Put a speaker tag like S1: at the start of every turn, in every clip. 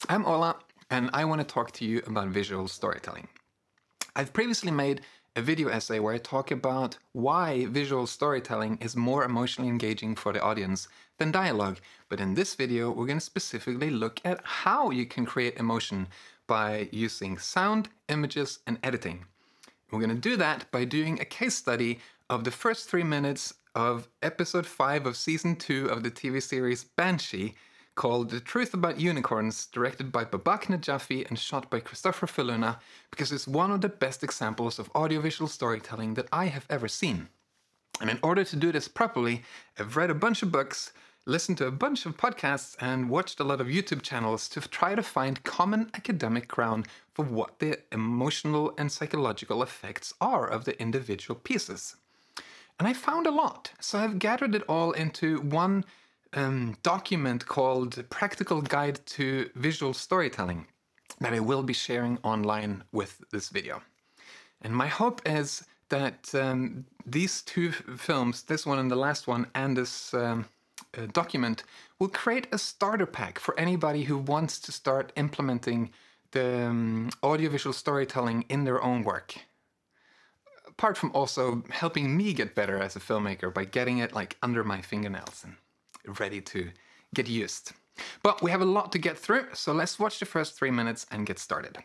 S1: I'm Ola, and I want to talk to you about visual storytelling. I've previously made a video essay where I talk about why visual storytelling is more emotionally engaging for the audience than dialogue, but in this video we're going to specifically look at how you can create emotion by using sound, images, and editing. We're going to do that by doing a case study of the first 3 minutes of episode 5 of season 2 of the TV series Banshee, called The Truth About Unicorns, directed by Babak Najafi and shot by Christopher Faluna, because it's one of the best examples of audiovisual storytelling that I have ever seen. And in order to do this properly, I've read a bunch of books, listened to a bunch of podcasts, and watched a lot of YouTube channels to try to find common academic ground for what the emotional and psychological effects are of the individual pieces. And I found a lot, so I've gathered it all into one document called Practical Guide to Visual Storytelling that I will be sharing online with this video. And my hope is that these two films, this one and the last one, and this document will create a starter pack for anybody who wants to start implementing the audiovisual storytelling in their own work. Apart from also helping me get better as a filmmaker by getting it like under my fingernails and ready to get used. But we have a lot to get through, so let's watch the first 3 minutes and get started.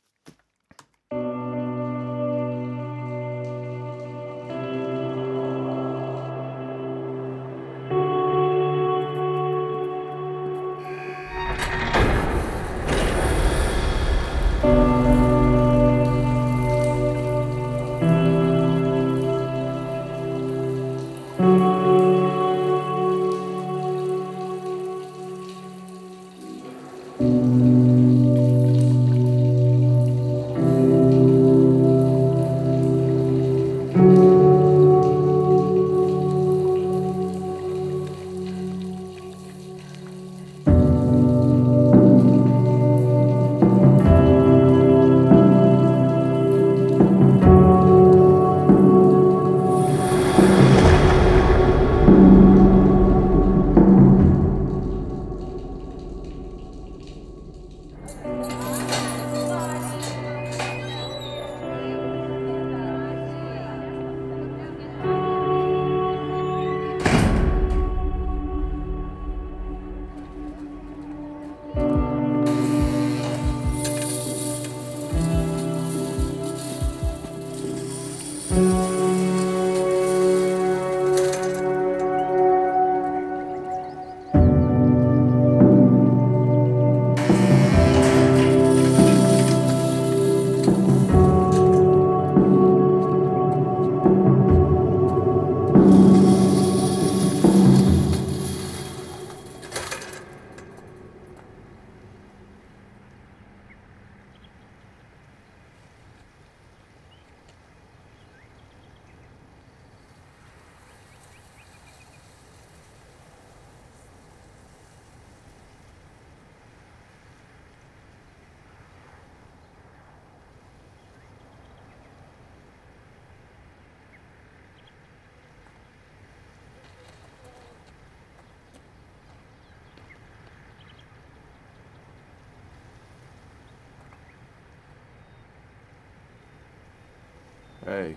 S2: Hey.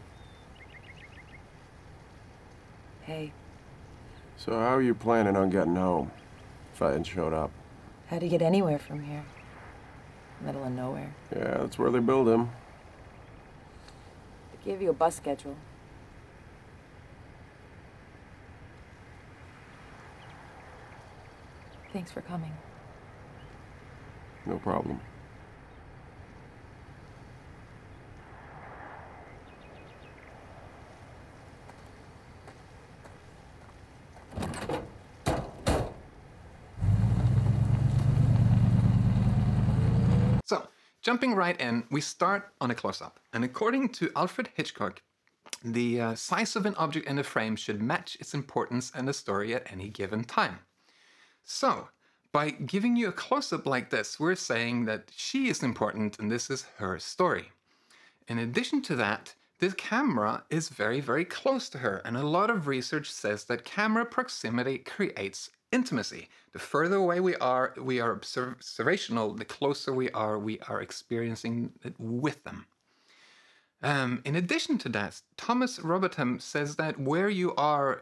S3: Hey,
S2: So how are you planning on getting home if I hadn't showed up?
S3: how do you get anywhere from here? Middle of nowhere.
S2: Yeah, that's where they build him.
S3: They gave you a bus schedule. Thanks for coming.
S2: No problem.
S1: So, jumping right in, we start on a close-up. And according to Alfred Hitchcock, the size of an object in the frame should match its importance in the story at any given time. So, by giving you a close-up like this, we're saying that she is important and this is her story. In addition to that, the camera is very, very close to her, and a lot of research says that camera proximity creates intimacy. The further away we are observational, the closer we are experiencing it with them. In addition to that, Thomas Robotham says that where you are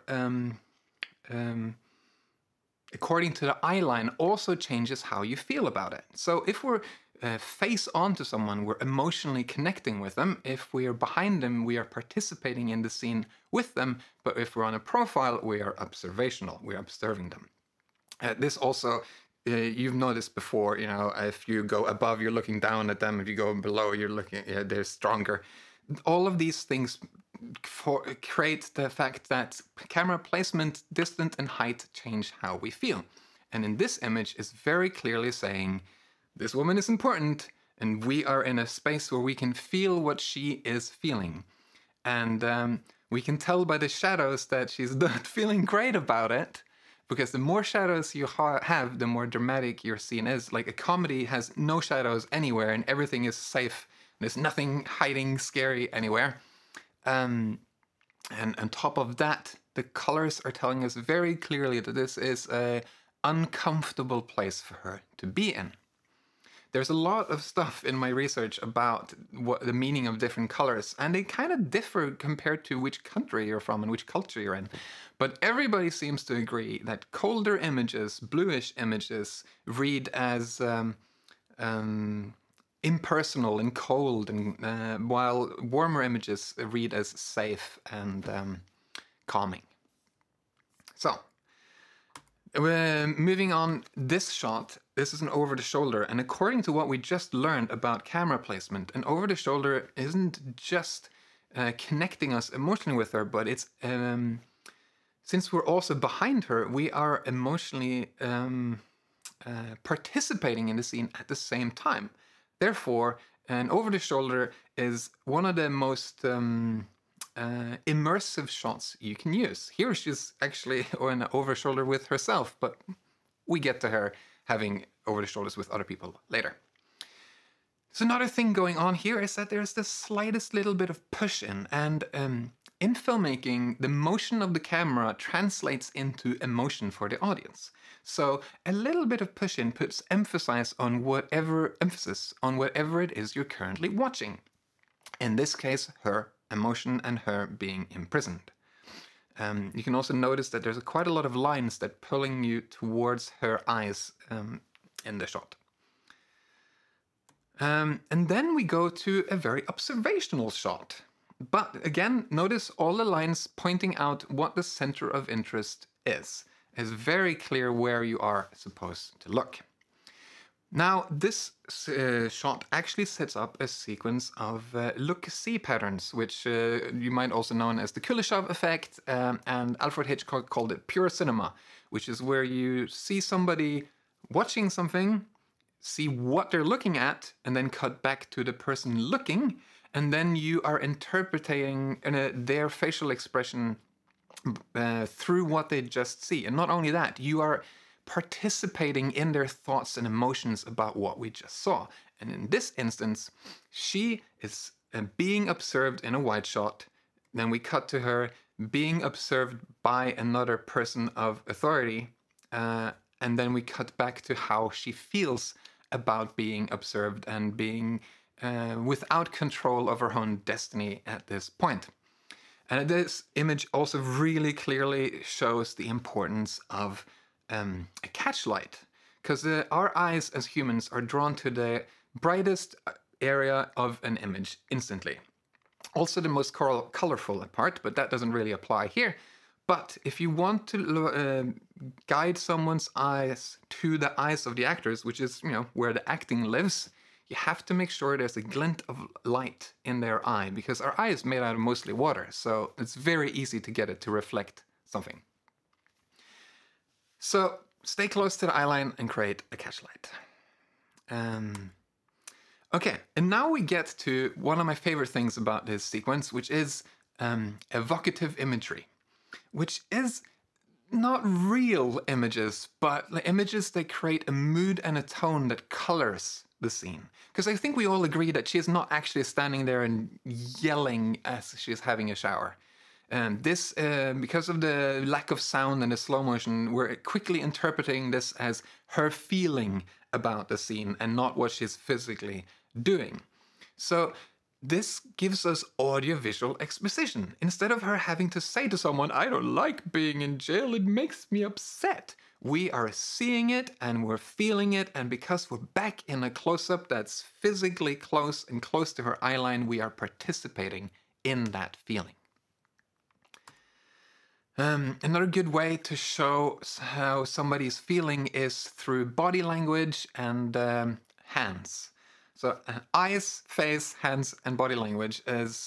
S1: according to the eye line also changes how you feel about it. So if we're face on to someone, we're emotionally connecting with them. If we are behind them, we are participating in the scene with them. But if we're on a profile, we are observational. We're observing them. This also, you've noticed before, you know, if you go above, you're looking down at them. If you go below, you're looking, they're stronger. All of these things create the fact that camera placement, distance, and height change how we feel. And in this image is very clearly saying, this woman is important, and we are in a space where we can feel what she is feeling. And we can tell by the shadows that she's not feeling great about it, because the more shadows you have, the more dramatic your scene is. Like a comedy has no shadows anywhere, and everything is safe. There's nothing hiding scary anywhere. And on top of that, the colors are telling us very clearly that this is an uncomfortable place for her to be in. There's a lot of stuff in my research about what the meaning of different colors, and they kind of differ compared to which country you're from and which culture you're in. But everybody seems to agree that colder images, bluish images, read as impersonal and cold, and while warmer images read as safe and calming. So, moving on, this shot, this is an over-the-shoulder, and according to what we just learned about camera placement, an over-the-shoulder isn't just connecting us emotionally with her, but it's since we're also behind her, we are emotionally participating in the scene at the same time. Therefore, an over-the-shoulder is one of the most immersive shots you can use. Here she's actually on an over-shoulder with herself, but we get to her having over-the-shoulders with other people later. So another thing going on here is that there's the slightest little bit of push-in, and in filmmaking, the motion of the camera translates into emotion for the audience. So a little bit of push-in puts emphasis on whatever it is you're currently watching. In this case, her emotion and her being imprisoned. You can also notice that there's quite a lot of lines that pulling you towards her eyes in the shot. And then we go to a very observational shot. But again, notice all the lines pointing out what the center of interest is. It's very clear where you are supposed to look. Now, this shot actually sets up a sequence of look-see patterns, which you might also know as the Kuleshov effect, and Alfred Hitchcock called it pure cinema, which is where you see somebody watching something, see what they're looking at, and then cut back to the person looking, and then you are interpreting their facial expression through what they just see. And not only that, you are participating in their thoughts and emotions about what we just saw. And in this instance, she is being observed in a wide shot. Then we cut to her being observed by another person of authority. And then we cut back to how she feels about being observed and being without control of her own destiny at this point. And this image also really clearly shows the importance of a catchlight, because our eyes as humans are drawn to the brightest area of an image instantly. Also the most colorful part, but that doesn't really apply here. But if you want to guide someone's eyes to the eyes of the actors, which is, you know, where the acting lives, you have to make sure there's a glint of light in their eye, because our eye is made out of mostly water, so it's very easy to get it to reflect something. So stay close to the eye line and create a catchlight. Okay, and now we get to one of my favorite things about this sequence, which is evocative imagery, which is not real images, but images that create a mood and a tone that colors the scene. Because I think we all agree that she is not actually standing there and yelling as she's having a shower. And this, because of the lack of sound and the slow motion, we're quickly interpreting this as her feeling about the scene and not what she's physically doing. So this gives us audiovisual exposition. Instead of her having to say to someone, "I don't like being in jail, it makes me upset," we are seeing it and we're feeling it, and because we're back in a close-up that's physically close and close to her eyeline, we are participating in that feeling. Another good way to show how somebody's feeling is through body language and hands. So eyes, face, hands, and body language is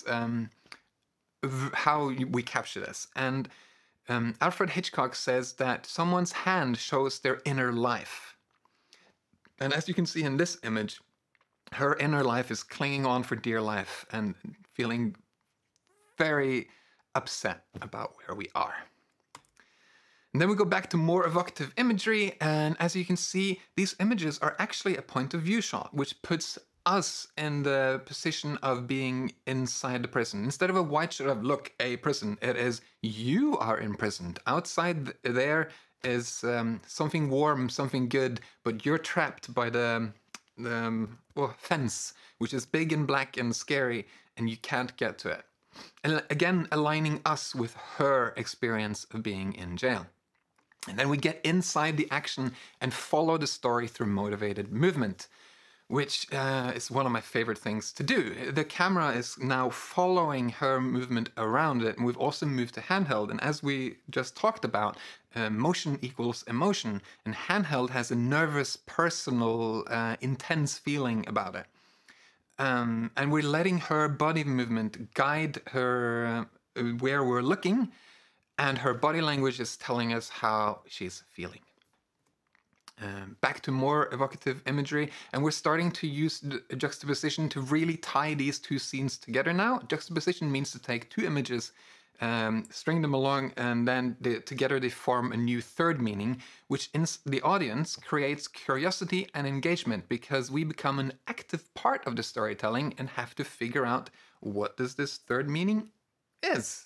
S1: how we capture this. And Alfred Hitchcock says that someone's hand shows their inner life. And as you can see in this image, her inner life is clinging on for dear life and feeling very upset about where we are. And then we go back to more evocative imagery, and as you can see, these images are actually a point of view shot, which puts us in the position of being inside the prison. Instead of a wide shot of, look, a prison, it is you are imprisoned. Outside there is something warm, something good, but you're trapped by the fence, which is big and black and scary, and you can't get to it. And again, aligning us with her experience of being in jail. And then we get inside the action and follow the story through motivated movement, which is one of my favorite things to do. The camera is now following her movement around it, and we've also moved to handheld. And as we just talked about, motion equals emotion, and handheld has a nervous, personal, intense feeling about it. And we're letting her body movement guide her where we're looking, and her body language is telling us how she's feeling. Back to more evocative imagery, and we're starting to use juxtaposition to really tie these two scenes together now. Juxtaposition means to take two images, string them along, and then together they form a new third meaning, which in the audience creates curiosity and engagement, because we become an active part of the storytelling and have to figure out what does this third meaning is.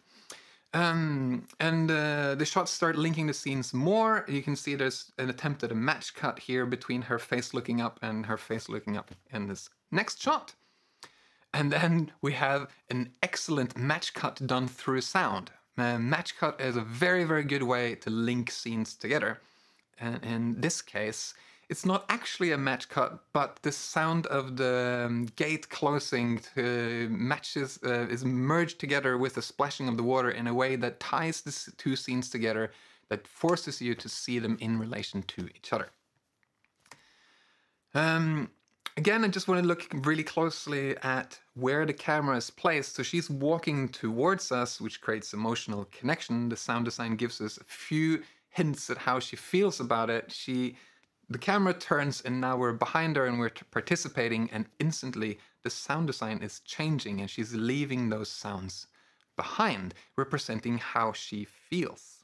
S1: The shots start linking the scenes more. You can see there's an attempt at a match cut here between her face looking up and her face looking up in this next shot. And then we have an excellent match cut done through sound. Match cut is a very, very good way to link scenes together. And in this case, it's not actually a match cut, but the sound of the gate closing is merged together with the splashing of the water in a way that ties the two scenes together, that forces you to see them in relation to each other. Again, I just want to look really closely at where the camera is placed. So she's walking towards us, which creates emotional connection. The sound design gives us a few hints at how she feels about it. The camera turns and now we're behind her and we're participating, and instantly the sound design is changing and she's leaving those sounds behind, representing how she feels.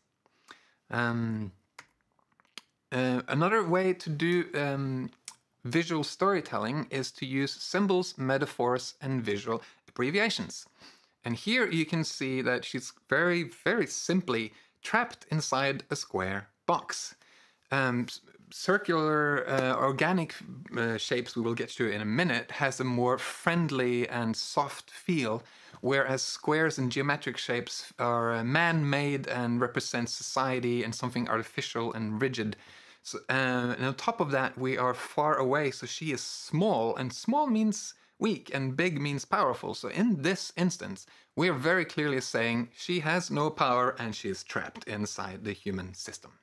S1: Another way to do visual storytelling is to use symbols, metaphors, and visual abbreviations. And here you can see that she's very, very simply trapped inside a square box. Circular organic shapes, we will get to in a minute, has a more friendly and soft feel, whereas squares and geometric shapes are man-made and represent society and something artificial and rigid. So, and on top of that, we are far away, so she is small, and small means weak and big means powerful. So in this instance, we are very clearly saying she has no power and she is trapped inside the human system.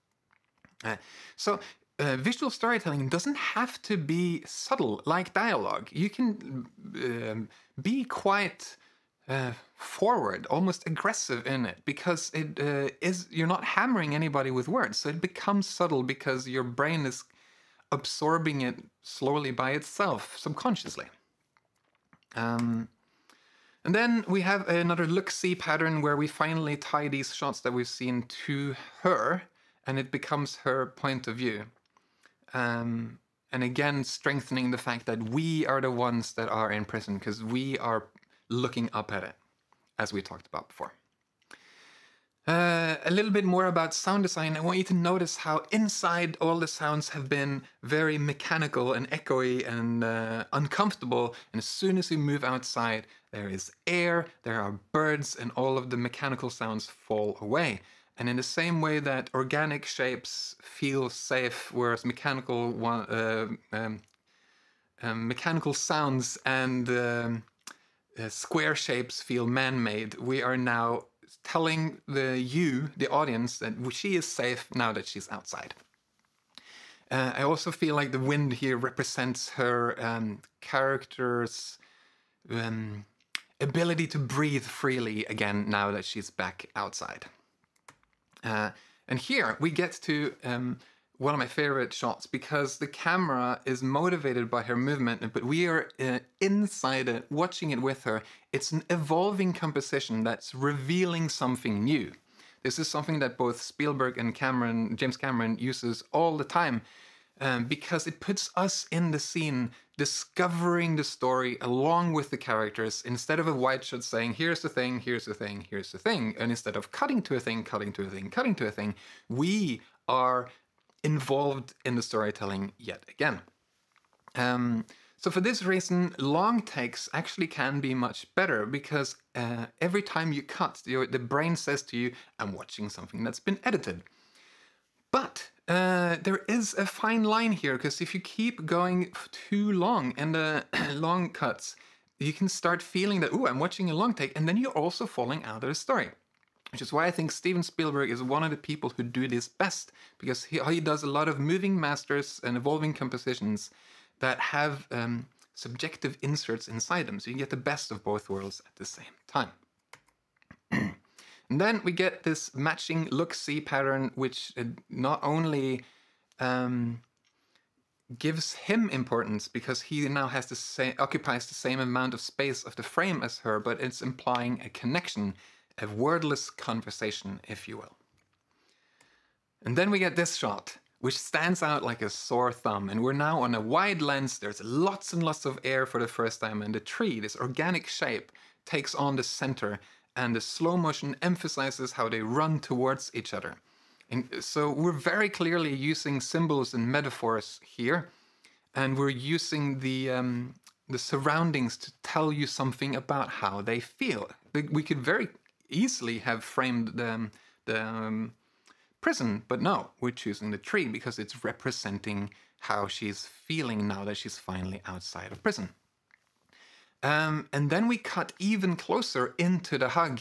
S1: Visual storytelling doesn't have to be subtle like dialogue. You can be quite forward, almost aggressive in it, because you're not hammering anybody with words, so it becomes subtle because your brain is absorbing it slowly by itself, subconsciously. And then we have another look-see pattern where we finally tie these shots that we've seen to her, and it becomes her point of view. And again, strengthening the fact that we are the ones that are in prison, because we are looking up at it, as we talked about before. A little bit more about sound design. I want you to notice how inside all the sounds have been very mechanical and echoey and uncomfortable. And as soon as you move outside, there is air, there are birds, and all of the mechanical sounds fall away. And in the same way that organic shapes feel safe, whereas mechanical sounds and square shapes feel man-made, we are now telling the audience, that she is safe now that she's outside. I also feel like the wind here represents her character's ability to breathe freely again now that she's back outside. And here we get to one of my favorite shots, because the camera is motivated by her movement, but we are inside it, watching it with her. It's an evolving composition that's revealing something new. This is something that both Spielberg and James Cameron uses all the time, because it puts us in the scene, discovering the story along with the characters, instead of a wide shot saying, here's the thing, here's the thing, here's the thing. And instead of cutting to a thing, cutting to a thing, cutting to a thing, we are involved in the storytelling yet again. So for this reason, long takes actually can be much better, because every time you cut, the brain says to you, I'm watching something that's been edited. But there is a fine line here, because if you keep going too long and long cuts, you can start feeling that, ooh, I'm watching a long take, and then you're also falling out of the story. Which is why I think Steven Spielberg is one of the people who do this best, because he does a lot of moving masters and evolving compositions that have subjective inserts inside them, so you get the best of both worlds at the same time. And then we get this matching look-see pattern, which not only gives him importance because he now has occupies the same amount of space of the frame as her, but it's implying a connection, a wordless conversation, if you will. And then we get this shot, which stands out like a sore thumb, and we're now on a wide lens. There's lots and lots of air for the first time, and the tree, this organic shape, takes on the center, and the slow motion emphasizes how they run towards each other. And so we're very clearly using symbols and metaphors here, and we're using the surroundings to tell you something about how they feel. We could very easily have framed the prison, but no, we're choosing the tree because it's representing how she's feeling now that she's finally outside of prison. And then we cut even closer into the hug,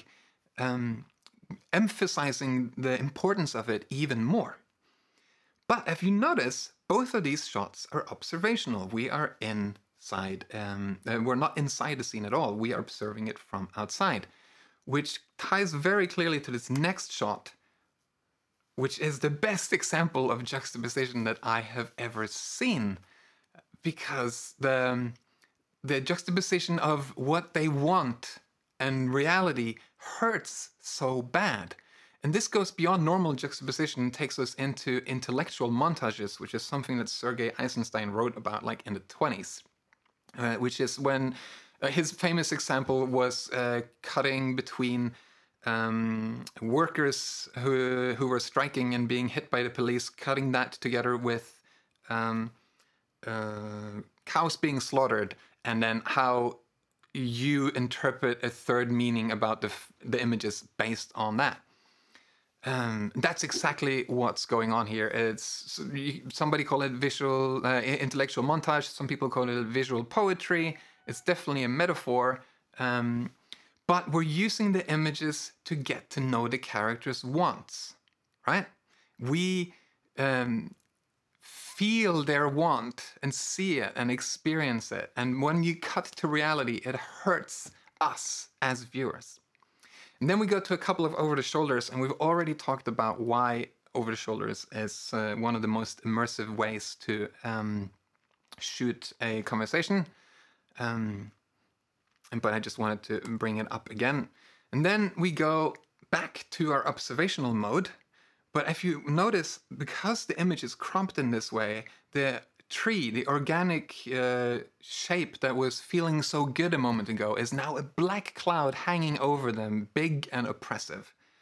S1: emphasizing the importance of it even more. But if you notice, both of these shots are observational. We are inside, we're not inside the scene at all. We are observing it from outside, which ties very clearly to this next shot, which is the best example of juxtaposition that I have ever seen, because the juxtaposition of what they want and reality hurts so bad. And this goes beyond normal juxtaposition and takes us into intellectual montages, which is something that Sergei Eisenstein wrote about like in the 1920s, which is when his famous example was cutting between workers who were striking and being hit by the police, cutting that together with cows being slaughtered, and then how you interpret a third meaning about the images based on that. That's exactly what's going on here. It's somebody call it visual intellectual montage. Some people call it visual poetry. It's definitely a metaphor. But we're using the images to get to know the characters' wants, right? We feel their want and see it and experience it. And when you cut to reality, it hurts us as viewers. And then we go to a couple of over-the-shoulders, and we've already talked about why over-the-shoulders is one of the most immersive ways to shoot a conversation. But I just wanted to bring it up again. And then we go back to our observational mode. But if you notice, because the image is cropped in this way, the tree, the organic shape that was feeling so good a moment ago, is now a black cloud hanging over them, big and oppressive.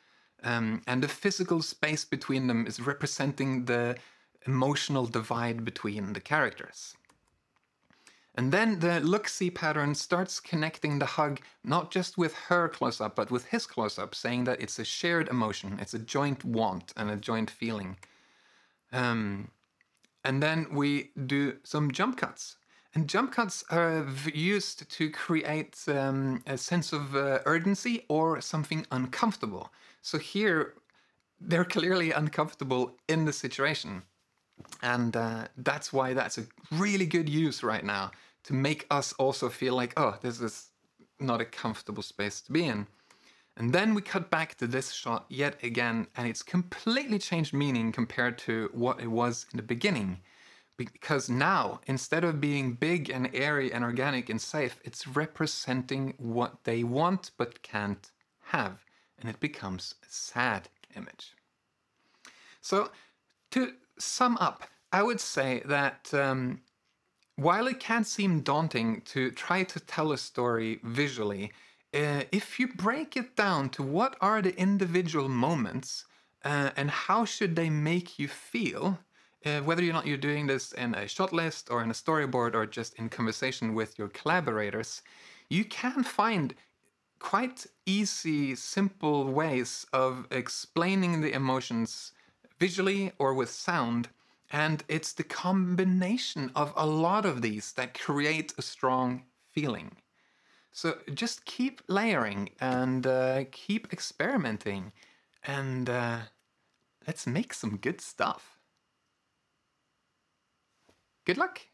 S1: and the physical space between them is representing the emotional divide between the characters. And then the look-see pattern starts connecting the hug not just with her close-up, but with his close-up, saying that it's a shared emotion, it's a joint want and a joint feeling. And then we do some jump cuts. And jump cuts are used to create a sense of urgency or something uncomfortable. So here, they're clearly uncomfortable in the situation. And that's why that's a really good use right now, to make us also feel like, oh, this is not a comfortable space to be in. And then we cut back to this shot yet again, and it's completely changed meaning compared to what it was in the beginning. Because now, instead of being big and airy and organic and safe, it's representing what they want but can't have. And it becomes a sad image. So, to sum up, I would say that while it can seem daunting to try to tell a story visually, if you break it down to what are the individual moments and how should they make you feel, whether or not you're doing this in a shot list or in a storyboard or just in conversation with your collaborators, you can find quite easy, simple ways of explaining the emotions visually or with sound. And it's the combination of a lot of these that create a strong feeling. So just keep layering and keep experimenting, and let's make some good stuff. Good luck!